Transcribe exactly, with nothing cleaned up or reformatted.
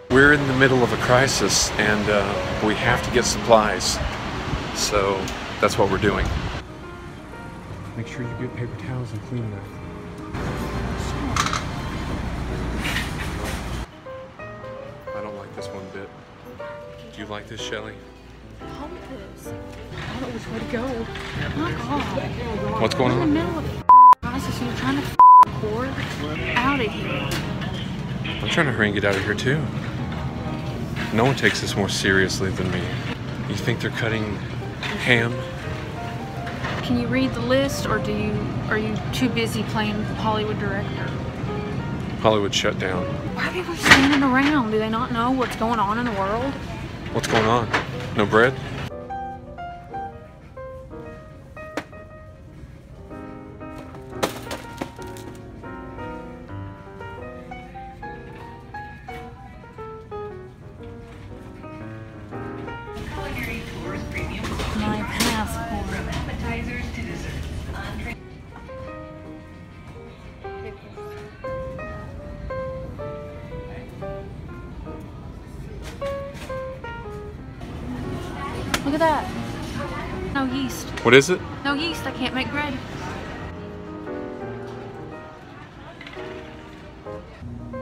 We're in the middle of a crisis and uh, we have to get supplies. So that's what we're doing. Make sure you get paper towels and clean that. I don't like this one bit. Do you like this, Shelley? Hopeless. I don't know which way to go. My God. What's going on? We're in the middle of a crisis and you're trying to record out of here. I'm trying to hurry and get out of here too. No one takes this more seriously than me. You think they're cutting ham? Can you read the list, or do you are you too busy playing Hollywood director? Hollywood shut down. Why are people standing around? Do they not know what's going on in the world? What's going on? No bread? My passport. Appetizers to desserts. Entree. Look at that. No yeast. What is it? No yeast. I can't make bread.